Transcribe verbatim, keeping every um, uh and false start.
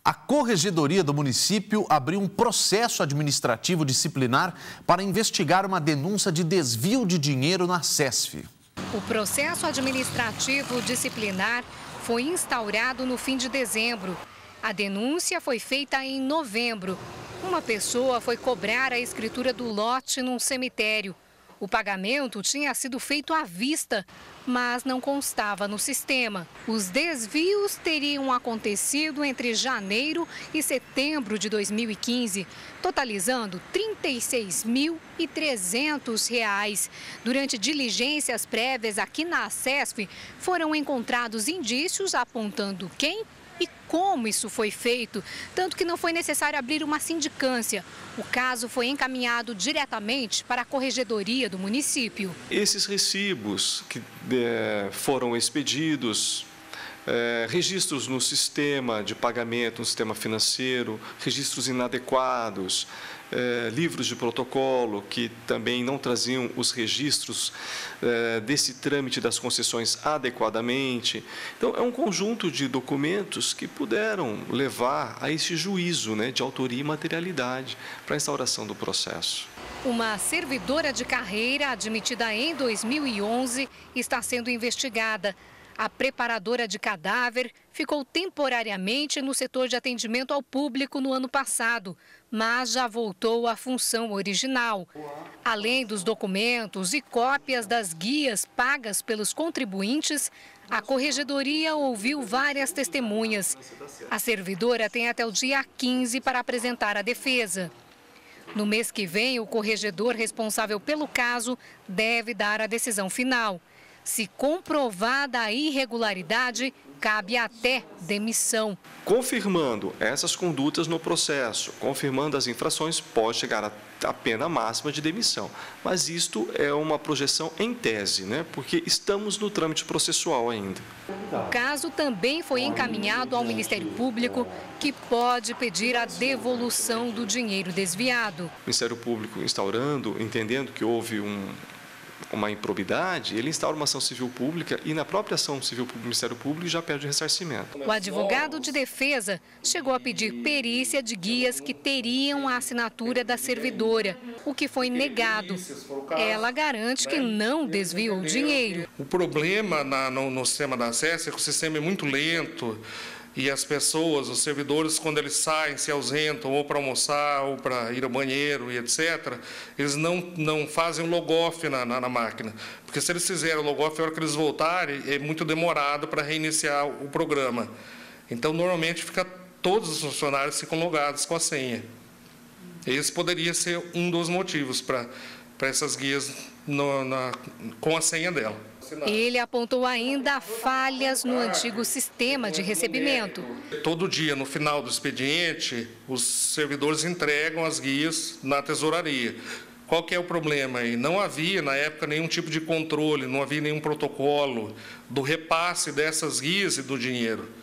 A Corregedoria do município abriu um processo administrativo disciplinar para investigar uma denúncia de desvio de dinheiro na SESF. O processo administrativo disciplinar foi instaurado no fim de dezembro. A denúncia foi feita em novembro. Uma pessoa foi cobrar a escritura do lote num cemitério. O pagamento tinha sido feito à vista, mas não constava no sistema. Os desvios teriam acontecido entre janeiro e setembro de dois mil e quinze, totalizando trinta e seis mil e trezentos reais. Durante diligências prévias aqui na SESF, foram encontrados indícios apontando quem e como isso foi feito, tanto que não foi necessário abrir uma sindicância. O caso foi encaminhado diretamente para a Corregedoria do município. Esses recibos que é, foram expedidos, é, registros no sistema de pagamento, no sistema financeiro, registros inadequados, é, livros de protocolo que também não traziam os registros é, desse trâmite das concessões adequadamente. Então, é um conjunto de documentos que puderam levar a esse juízo, né, de autoria e materialidade para a instauração do processo. Uma servidora de carreira admitida em dois mil e onze está sendo investigada. A preparadora de cadáver ficou temporariamente no setor de atendimento ao público no ano passado, mas já voltou à função original. Além dos documentos e cópias das guias pagas pelos contribuintes, a Corregedoria ouviu várias testemunhas. A servidora tem até o dia quinze para apresentar a defesa. No mês que vem, o corregedor responsável pelo caso deve dar a decisão final. Se comprovada a irregularidade, cabe até demissão. Confirmando essas condutas no processo, confirmando as infrações, pode chegar à pena máxima de demissão. Mas isto é uma projeção em tese, né? Porque estamos no trâmite processual ainda. O caso também foi encaminhado ao Ministério Público, que pode pedir a devolução do dinheiro desviado. O Ministério Público instaurando, entendendo que houve um... uma improbidade, ele instaura uma ação civil pública e na própria ação civil pública do Ministério Público já pede o ressarcimento. O advogado de defesa chegou a pedir perícia de guias que teriam a assinatura da servidora, o que foi negado. Ela garante que não desviou o dinheiro. O problema na, no, no sistema da SESF é que o sistema é muito lento. E as pessoas, os servidores, quando eles saem, se ausentam, ou para almoçar, ou para ir ao banheiro e etcétera, eles não, não fazem o logoff na, na, na máquina. Porque se eles fizerem o logoff, a hora que eles voltarem, é muito demorado para reiniciar o programa. Então, normalmente, fica, todos os funcionários ficam logados com a senha. Esse poderia ser um dos motivos para essas guias no, na, com a senha dela. Ele apontou ainda falhas no antigo sistema de recebimento. Todo dia, no final do expediente, os servidores entregam as guias na tesouraria. Qual que é o problema aí? Não havia, na época, nenhum tipo de controle, não havia nenhum protocolo do repasse dessas guias e do dinheiro.